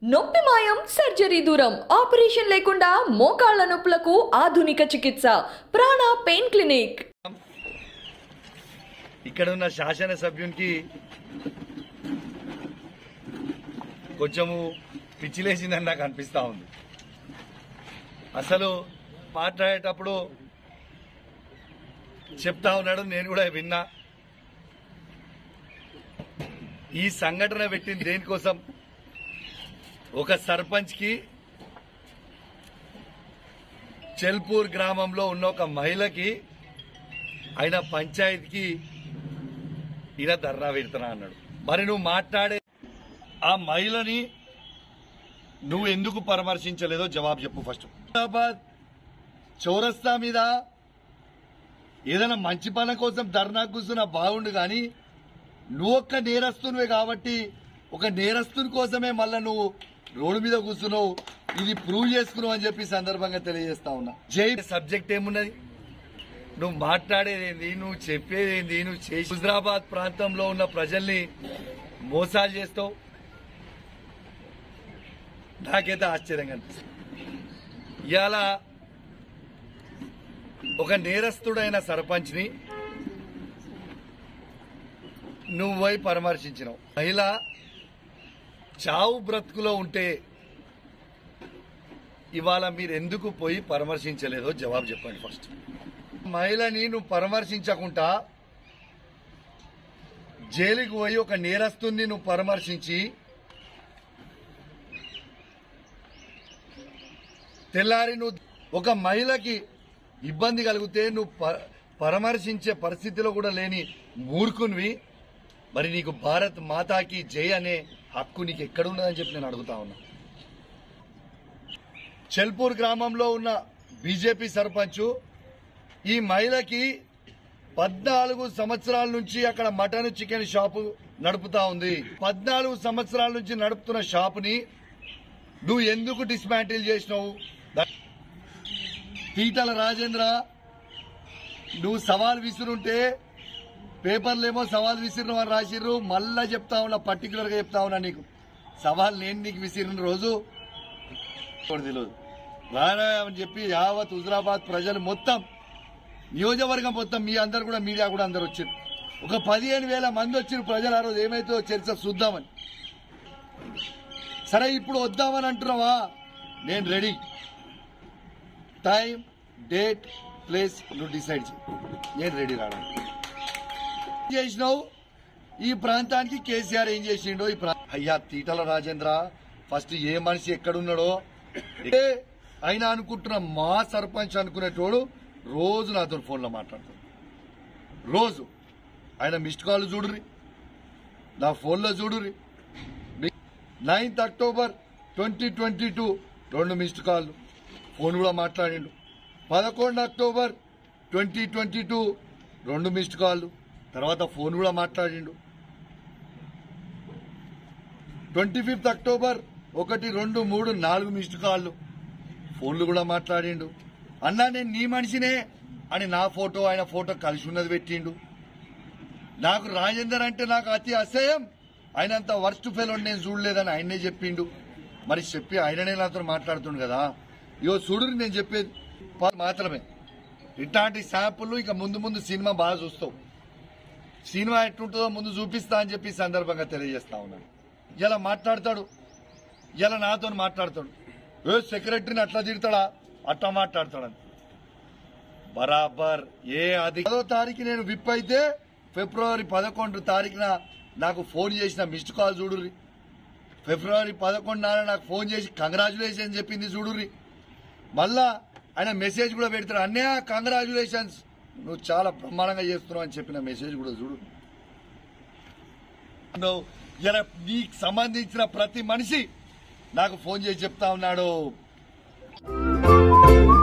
నొప్పి మాయం సర్జరీ దూరం ఆపరేషన్ లేకుండా మోకాళ్ళ నొప్పులకు ఆధునిక చికిత్స ప్రాణ పెయిన్ క్లినిక్. ఇక్కడ ఉన్న శాసన సభ్యునికి కొంచెము పిచ్చిలేసిందని నాకు అనిపిస్తా ఉంది. అసలు మాట్లాడేటప్పుడు చెప్తా ఉన్నాడు, నేను కూడా విన్నా. ఈ సంఘటన పెట్టింది దేనికోసం? ఒక సర్పంచ్ కి చెల్పూర్ గ్రామంలో ఉన్న ఒక మహిళకి ఆయన పంచాయతీకి ఈయన ధర్నా పెడుతున్నా అన్నాడు. మరి నువ్వు మాట్లాడే ఆ మహిళని నువ్వు ఎందుకు పరామర్శించలేదో జవాబు చెప్పు. ఫస్ట్ హైదరాబాద్ చౌరస్తా మీద ఏదైనా మంచి పని కోసం ధర్నా కూర్చున్నా బాగుండు, కానీ నువ్వు ఒక్క నేరస్తునివే కాబట్టి ఒక నేరస్తుని కోసమే మళ్ళా నువ్వు రోడ్డు మీద కూర్చున్నావు. ఇది ప్రూవ్ చేసుకున్నావు అని చెప్పి సందర్భంగా తెలియజేస్తా ఉన్నా. జై సబ్జెక్ట్ ఏమున్నది? నువ్వు మాట్లాడేదేంది, నువ్వు చెప్పేదేంది, నువ్వు చేసి హుజరాబాద్ ప్రాంతంలో ఉన్న ప్రజల్ని మోసాలు చేస్తావు. నాకైతే ఆశ్చర్యంగా అనిపిస్తుంది. ఇవాళ ఒక నేరస్తుడైన సర్పంచ్ని నువ్వు పోయి పరామర్శించినావు. మహిళ చావు బ్రతుకులో ఉంటే ఇవాళ మీరు ఎందుకు పోయి పరామర్శించలేదో జవాబు చెప్పండి. ఫస్ట్ మహిళని నువ్వు పరామర్శించకుండా జైలుకి పోయి ఒక నేరస్తుని నువ్వు పరామర్శించి తెల్లారి నువ్వు ఒక మహిళకి ఇబ్బంది కలిగితే నువ్వు పరామర్శించే పరిస్థితిలో కూడా లేని మూర్ఖునివి. మరి నీకు భారత్ మాతాకి జై అనే హక్కు నీకు ఎక్కడున్నదని చెప్పి నేను అడుగుతా ఉన్నా. చెల్పూర్ గ్రామంలో ఉన్న బీజేపీ సర్పంచ్ ఈ మహిళకి 14 సంవత్సరాల నుంచి అక్కడ మటన్ చికెన్ షాపు నడుపుతా ఉంది. 14 సంవత్సరాల నుంచి నడుపుతున్న షాపుని నువ్వు ఎందుకు డిస్మాంటిల్ చేసినావు? ఈటల రాజేంద్ర, నువ్వు సవాల్ విసురుంటే పేపర్లేమో సవాల్ విసిరిన వారు రాసిర్రు. మళ్ళా చెప్తా ఉన్నా, పర్టికులర్ గా చెప్తా ఉన్నా, నీకు సవాల్ నేను నీకు విసిరిన రోజు తెలియదు రానా అని చెప్పి యావత్ హుజరాబాద్ ప్రజలు మొత్తం, నియోజకవర్గం మొత్తం, మీ అందరు కూడా, మీడియా కూడా అందరు వచ్చారు. ఒక 15,000 మంది వచ్చిన ప్రజలు ఆ రోజు ఏమైతే చర్చ చూద్దామని. సరే ఇప్పుడు వద్దామని అంటున్నావా? నేను రెడీ. టైం, డేట్, ప్లేస్ నువ్వు డిసైడ్ చేయి, నేను రెడీ రావడానికి. చేసినావు ఈ ప్రాంతానికి కేసీఆర్ ఏం చేసిండో అయ్యా ఈటల రాజేంద్ర, ఫస్ట్ ఏ మనిషి ఎక్కడున్నాడో ఆయన అనుకుంటున్న మా సర్పంచ్ అనుకునేటోడు రోజు నాతో ఫోన్లో మాట్లాడతాడు. రోజు ఆయన మిస్డ్ కాల్ చూడుర్రి, నా ఫోన్లో చూడుర్రి. 9th October 2022 2 missed call, phone కూడా మాట్లాడిండు. 11 October 2022 2 మిస్డ్ కాల్, తర్వాత ఫోన్ కూడా మాట్లాడిండు. 25th October 1, 2, 3, 4 మిస్డ్ కాళ్ళు, ఫోన్లు కూడా మాట్లాడిండు. అన్నా నేను నీ మనిషినే అని నా ఫోటో ఆయన ఫోటో కలిసి ఉన్నది పెట్టిండు. నాకు రాజేందర్ అంటే నాకు అతి అసహ్యం, ఆయనంత వర్స్ట్ ఫెలో నేను చూడలేదని ఆయనే చెప్పిండు. మరి చెప్పి ఆయననే నాతో మాట్లాడుతుండు కదా. ఇగో చూడు, నేను చెప్పేది మాత్రమే. ఇట్లాంటి శాంపుల్ ఇక ముందు ముందు సినిమా బాగా చూస్తావు. సినిమా ఎట్లుంటుందో ముందు చూపిస్తా అని చెప్పి సందర్భంగా తెలియజేస్తా ఉన్నాను. ఇలా మాట్లాడతాడు, ఇలా నాతో మాట్లాడతాడు. సెక్రటరీని అట్లా తిడతాడా, అట్లా మాట్లాడతాడని. బరాబర్ ఏ అది 10వ తారీఖు నేను విప్ అయితే February 11 నాకు ఫోన్ చేసిన మిస్డ్ కాల్ చూడుర్రి. February 11 నాకు ఫోన్ చేసి కంగ్రాచులేషన్ చెప్పింది చూడుర్రి. మళ్ళా ఆయన మెసేజ్ కూడా పెడతాడు, అన్నయ్య కంగ్రాచులేషన్స్, నువ్వు చాలా బ్రహ్మాండంగా చేస్తున్నావు అని చెప్పిన మెసేజ్ కూడా చూడు. ఇలా నీకు సంబంధించిన ప్రతి మనిషి నాకు ఫోన్ చేసి చెప్తా ఉన్నాడు.